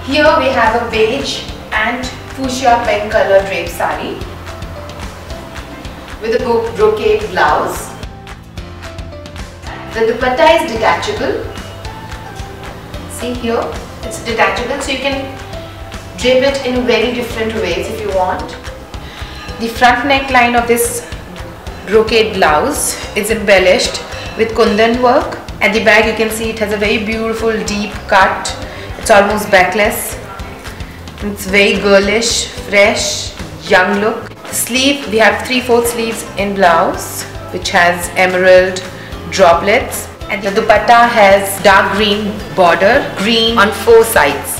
Here we have a beige and fuchsia pen color drape sari with a brocade blouse. The dupatta is detachable. See here, it's detachable, so you can drape it in very different ways if you want. The front neckline of this brocade blouse is embellished with kundan work. At the back you can see it has a very beautiful deep cut. It's almost backless. It's very girlish, fresh, young look. The sleeve, we have 3/4 sleeves in blouse which has emerald droplets, and the dupatta has dark green border, green on 4 sides.